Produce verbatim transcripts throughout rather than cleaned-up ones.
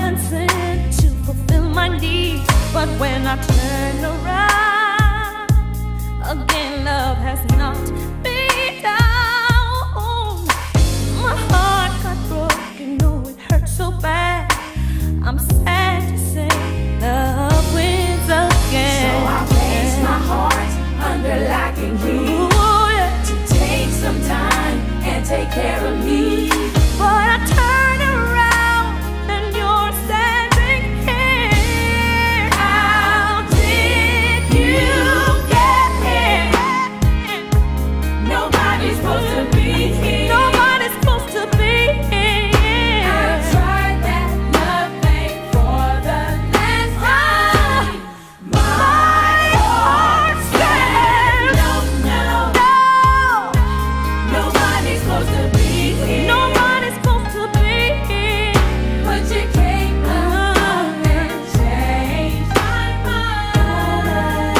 heaven sent to fulfill my needs. But when I turn around, again love has knocked me down. My heart got broken, no, it hurt so bad. I'm sad to say love wins again. So I place my heart under lock and key. Ooh, yeah. To take some time and take care of me. But I turn around and you're standing here. How did you get here? Nobody's supposed to be here. Nobody's supposed to be here. I tried that love thing for the last time. My heart says no, no, no. Nobody's supposed to be here. Nobody's supposed to be here. But you came along and changed my mind.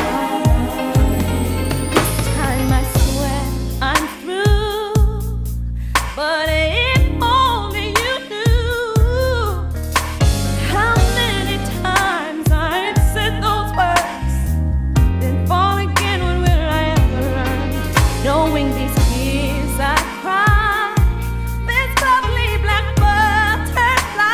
This time I swear I'm through. But if only you knew how many times I've said those words, then fall again. When will I ever learn? Knowing these tears I cry, this lovely black butterfly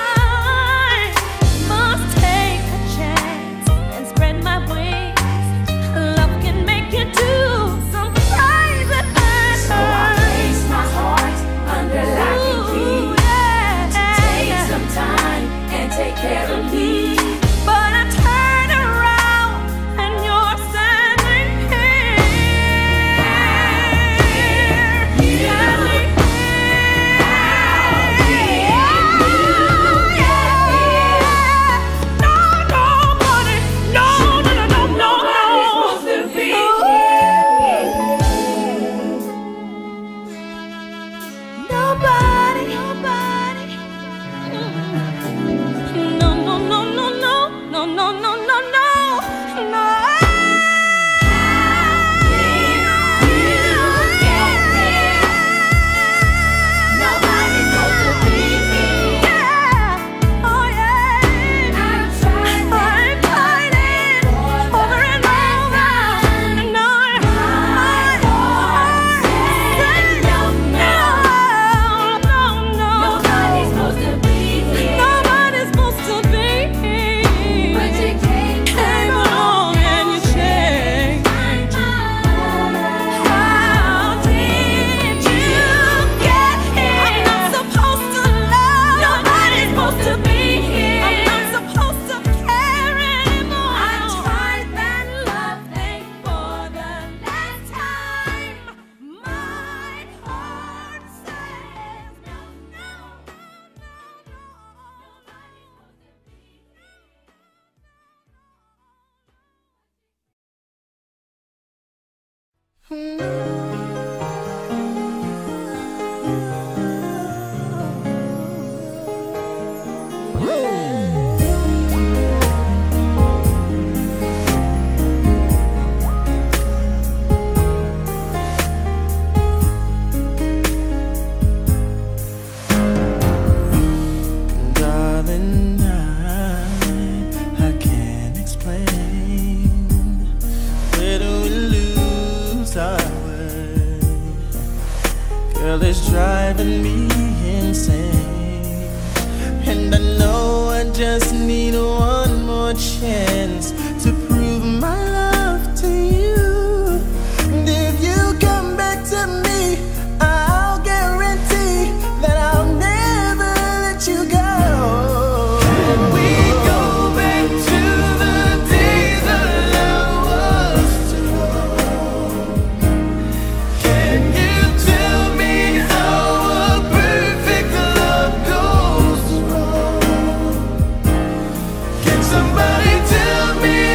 must take a chance and spread my wings. Love can make you do some crazy things. So I place my heart under lock and key. Ooh, yeah. To take some time and take care of me. But I turn around and you're standing here. You, Standing here. No, nobody, no, no, no, no, no, Nobody's no. supposed to be Nobody, nobody. No, no, no, no, no, no, no, no, no, no, no. Nobody's supposed to be here. Yeah, oh yeah. I tried that I tried it over and over, and I, I, I said no, no, no, no. Nobody's supposed to be here. Nobody's supposed to be here. But you came Came along and you changed. How did you get here? I'm not supposed to love. Nobody's supposed to be here. I'm not supposed to care anymore. I tried that love thing for the last time. My heart says no, no, no, Darling, I, I can't explain. Where do we lose our way? Girl, it's driving me insane. And I know I just need one more chance to prove my love to you. And if you come back to me, I'll guarantee that I'll never let you go. Can we go back to the days that love was true? Can you tell me how a perfect love goes wrong? Can somebody tell me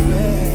baby.